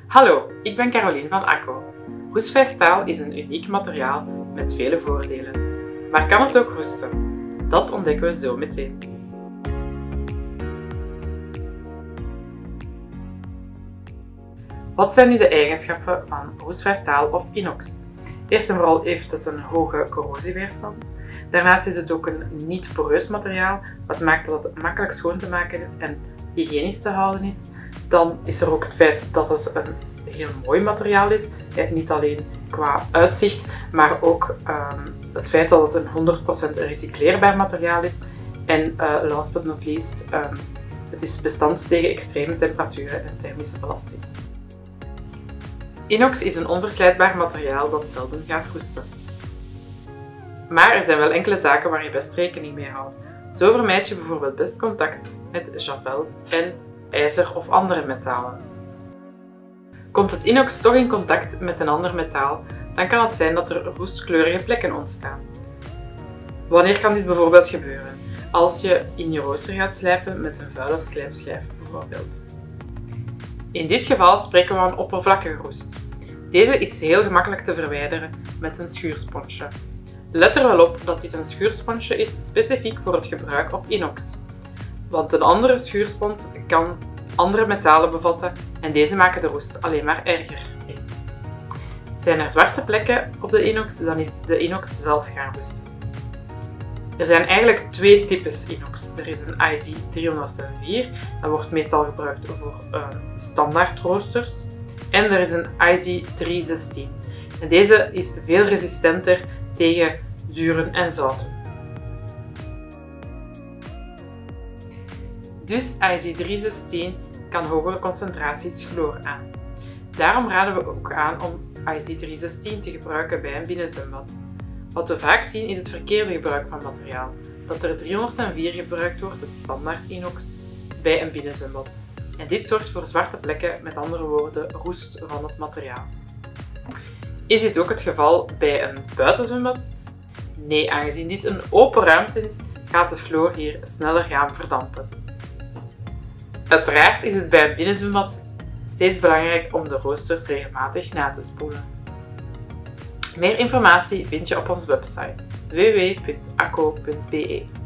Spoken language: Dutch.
Hallo, ik ben Caroline van Akko. Roestvrij staal is een uniek materiaal met vele voordelen. Maar kan het ook roesten? Dat ontdekken we zo meteen. Wat zijn nu de eigenschappen van roestvrij staal of inox? Eerst en vooral heeft het een hoge corrosieweerstand. Daarnaast is het ook een niet poreus materiaal, wat maakt dat het makkelijk schoon te maken en hygiënisch te houden is. Dan is er ook het feit dat het een heel mooi materiaal is. Niet alleen qua uitzicht, maar ook het feit dat het een 100% recycleerbaar materiaal is. En last but not least, het is bestand tegen extreme temperaturen en thermische belasting. Inox is een onverslijtbaar materiaal dat zelden gaat roesten. Maar er zijn wel enkele zaken waar je best rekening mee houdt. Zo vermijd je bijvoorbeeld best contact met javel en ijzer of andere metalen. Komt het inox toch in contact met een ander metaal, dan kan het zijn dat er roestkleurige plekken ontstaan. Wanneer kan dit bijvoorbeeld gebeuren? Als je in je rooster gaat slijpen met een vuile slijpschijf bijvoorbeeld. In dit geval spreken we van oppervlakkige roest. Deze is heel gemakkelijk te verwijderen met een schuursponsje. Let er wel op dat dit een schuursponsje is specifiek voor het gebruik op inox. Want een andere schuurspons kan andere metalen bevatten en deze maken de roest alleen maar erger. Zijn er zwarte plekken op de inox, dan is de inox zelf gaan roesten. Er zijn eigenlijk twee types inox. Er is een IZ304, dat wordt meestal gebruikt voor standaard roosters. En er is een IZ316. En deze is veel resistenter tegen zuren en zouten. Dus IZ316 kan hogere concentraties chloor aan. Daarom raden we ook aan om IZ316 te gebruiken bij een binnenzwembad. Wat we vaak zien is het verkeerde gebruik van materiaal, dat er 304 gebruikt wordt, het standaard inox, bij een binnenzwembad. En dit zorgt voor zwarte plekken, met andere woorden roest van het materiaal. Is dit ook het geval bij een buitenzwembad? Nee, aangezien dit een open ruimte is, gaat het chloor hier sneller gaan verdampen. Uiteraard is het bij een binnenzwembad steeds belangrijk om de roosters regelmatig na te spoelen. Meer informatie vind je op onze website www.akko.be.